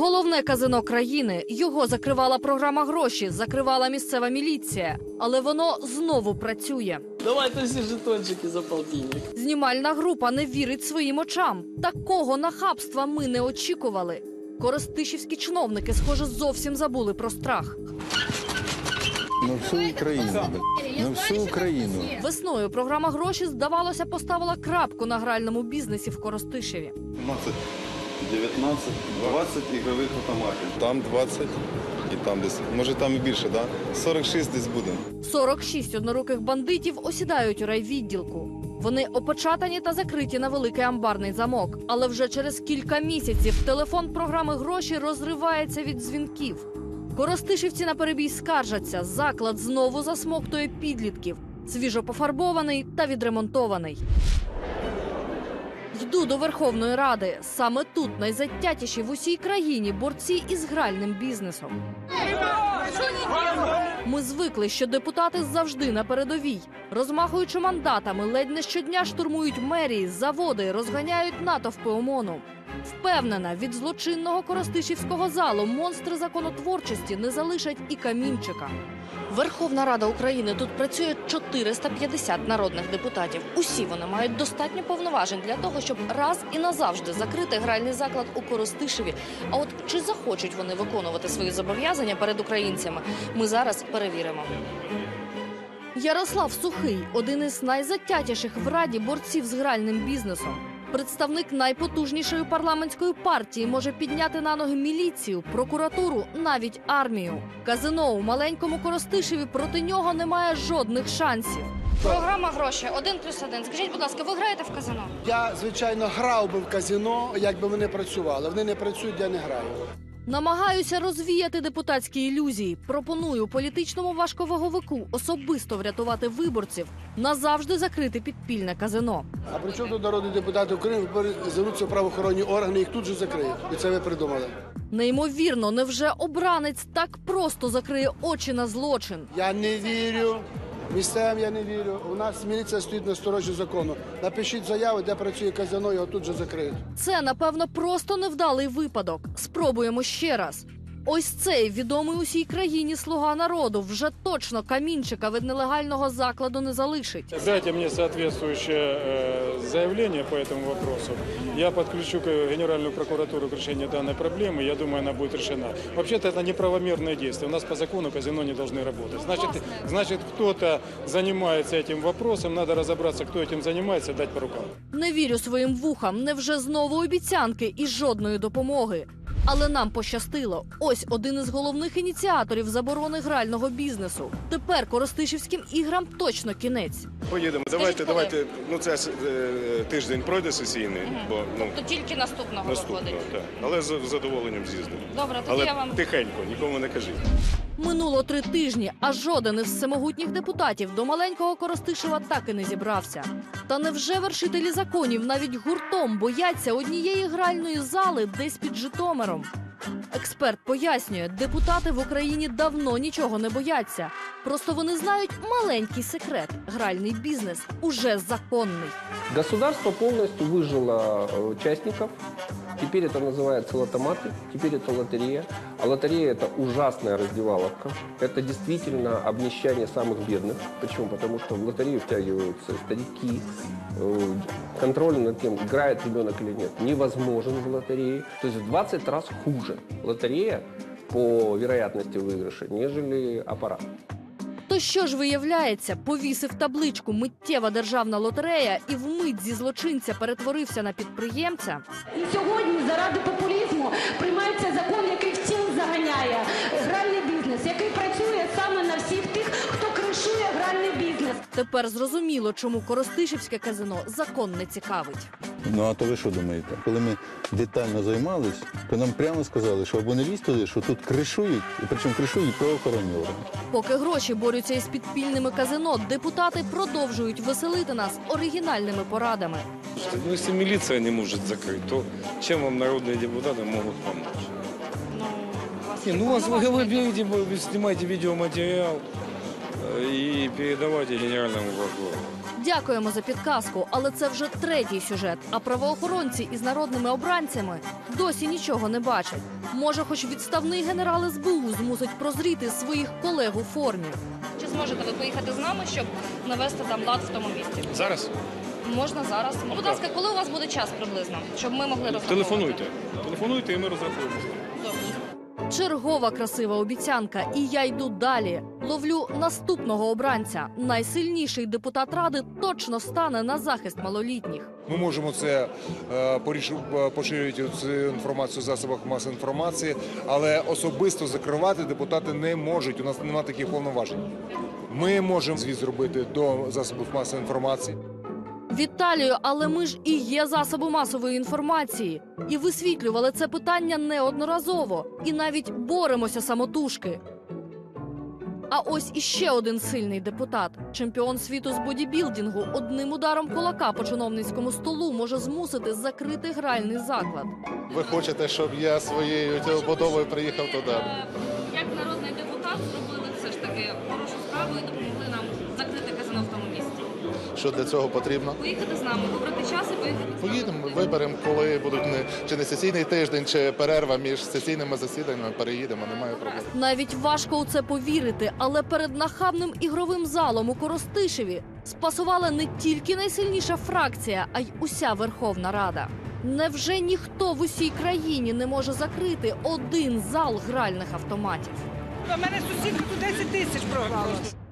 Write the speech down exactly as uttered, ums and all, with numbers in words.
Головне казино країни. Його закривала програма «Гроші», закривала місцева міліція. Але воно знову працює. Давайте всі жетончики за полтинник. Знімальна група не вірить своїм очам. Такого нахабства ми не очікували. Коростишівські чиновники, схоже, зовсім забули про страх. На всю Україну. На всю Україну. Весною програма «Гроші», здавалося, поставила крапку на гральному бізнесі в Коростишеві. дев'ятнадцять, двадцять ігрових автоматів. Там двадцять і там десь. Може там і більше, так? Да? сорок шість десь буде. сорок шість одноруких бандитів осідають у райвідділку. Вони опечатані та закриті на великий амбарний замок. Але вже через кілька місяців телефон програми «Гроші» розривається від дзвінків. Коростишівці на перебій скаржаться. Заклад знову засмоктує підлітків. Свіжо пофарбований та відремонтований. Йду до Верховної Ради. Саме тут найзатятіші в усій країні борці із гральним бізнесом. Ми звикли, що депутати завжди на передовій. Розмахуючи мандатами, ледь не щодня штурмують мерії, заводи, розганяють натовпи ОМОНу. Впевнена, від злочинного коростишівського залу монстри законотворчості не залишать і камінчика. Верховна Рада України. Тут працює чотириста п'ятдесят народних депутатів. Усі вони мають достатньо повноважень для того, щоб раз і назавжди закрити гральний заклад у Коростишеві. А от чи захочуть вони виконувати свої зобов'язання перед українцями, ми зараз перевіримо. Ярослав Сухий – один із найзатятіших в Раді борців з гральним бізнесом. Представник найпотужнішої парламентської партії може підняти на ноги міліцію, прокуратуру, навіть армію. Казино у маленькому Коростишеві, проти нього немає жодних шансів. Програма «Гроші» один плюс один. Скажіть, будь ласка, ви граєте в казино? Я, звичайно, грав би в казино, якби вони працювали. Вони не працюють, я не граю. Намагаюся розвіяти депутатські ілюзії. Пропоную політичному важковаговику особисто врятувати виборців, назавжди закрити підпільне казино. А при чому тут народні депутати України звернуться в правоохоронні органи, їх тут же закриють. І це ви придумали. Неймовірно, невже обранець так просто закриє очі на злочин? Я не вірю. Місцевим я не вірю. У нас міліція стоїть на сторожі закону. Напишіть заяву, де працює казино, його тут же закриють. Це, напевно, просто невдалий випадок. Спробуємо ще раз. Ось цей відомий усій країні слуга народу вже точно камінчика від нелегального закладу не залишить. Дайте мне соответствующее э, заявление по этому вопросу. Я подключу к Генеральную прокуратуру к решению данной проблемы. Я думаю, она будет решена. Вообще-то это неправомерное действие. У нас по закону казино не должны работать. Значит, значит кто-то занимается этим вопросом. Надо разобраться, кто этим занимается, дать по рукам. Не вірю своїм вухам. Невже знову обіцянки і жодної допомоги? Але нам пощастило. Ось один із головних ініціаторів заборони грального бізнесу. Тепер коростишівським іграм точно кінець. Поїдемо. Давайте, давайте. Ну це е, тиждень пройде сесійний, бо ну То тільки наступного наступного, виходить. так. Але з задоволенням з'їздимо. Добре, тоді Але я вам тихенько, нікому не кажіть. Минуло три тижні, а жоден із всемогутніх депутатів до маленького Коростишева так і не зібрався. Та невже вершителі законів навіть гуртом бояться однієї гральної зали десь під Житомиром? Експерт пояснює, депутати в Україні давно нічого не бояться. Просто вони знають маленький секрет – гральний бізнес уже законний. Государство полностью выжило участников. Теперь это называется лотоматы, теперь это лотерея. А лотерея – это ужасная раздеваловка. Это действительно обнищание самых бедных. Почему? Потому что в лотерею втягиваются старики. Контроль над тем, играет ребенок или нет, невозможен в лотерее. То есть в двадцать раз хуже лотерея по вероятности выигрыша, нежели аппарат. То що ж виявляється, повісив табличку «Миттєва державна лотерея» і вмить зі злочинця перетворився на підприємця? І сьогодні заради популізму приймається закон, який в тіл заганяє гральний бізнес, який працює саме на всіх тих, хто кришує гральний бізнес. Тепер зрозуміло, чому Коростишівське казино закон не цікавить. Ну а то ви що думаєте? Коли ми детально займались, то нам прямо сказали, що або не лізь туди, що тут кришують, і причому кришують правоохоронні органи. Поки гроші борються із підпільними казино, депутати продовжують веселити нас оригінальними порадами. Ну, если милиция не может закрыть, то чем вам народные депутаты могут помочь? Не, ну, вас вы говорите, вы снимаете видеоматериал и передавайте генеральному прокурору. Дякуємо за підказку, але це вже третій сюжет. А правоохоронці із народними обранцями досі нічого не бачать. Може, хоч відставний генерал ес бе у змусить прозріти своїх колег у формі. Чи зможете ви поїхати з нами, щоб навести там лад в тому місці? Зараз? Можна зараз. Будь ласка, коли у вас буде час приблизно, щоб ми могли розраховувати? Телефонуйте. Телефонуйте і ми розрахуємося. Чергова красива обіцянка, і я йду далі. Ловлю наступного обранця. Найсильніший депутат Ради точно стане на захист малолітніх. Ми можемо це е, порішу- поширювати цю інформацію в засобах масової інформації, але особисто закривати депутати не можуть. У нас немає таких повноважень. Ми можемо звіт зробити до засобів масової інформації. Віталію, але ми ж і є засоби масової інформації. І висвітлювали це питання неодноразово. І навіть боремося самотужки. А ось іще один сильний депутат. Чемпіон світу з бодібілдингу одним ударом кулака по чиновницькому столу може змусити закрити гральний заклад. Ви хочете, щоб я своєю будовою приїхав туди? Як народний депутат зробили все ж таки хорошу справу і допомогли нам закрити казино в тому місці. Що для цього потрібно? Поїхати з нами, вибрати час і поїхати. Поїдемо, виберемо, коли будуть не, чи не сесійний тиждень, чи перерва між сесійними засіданнями, переїдемо, немає проблем. Навіть важко у це повірити, але перед нахабним ігровим залом у Коростишеві спасувала не тільки найсильніша фракція, а й уся Верховна Рада. Невже ніхто в усій країні не може закрити один зал гральних автоматів? У мене сусідка тут десять тисяч програла.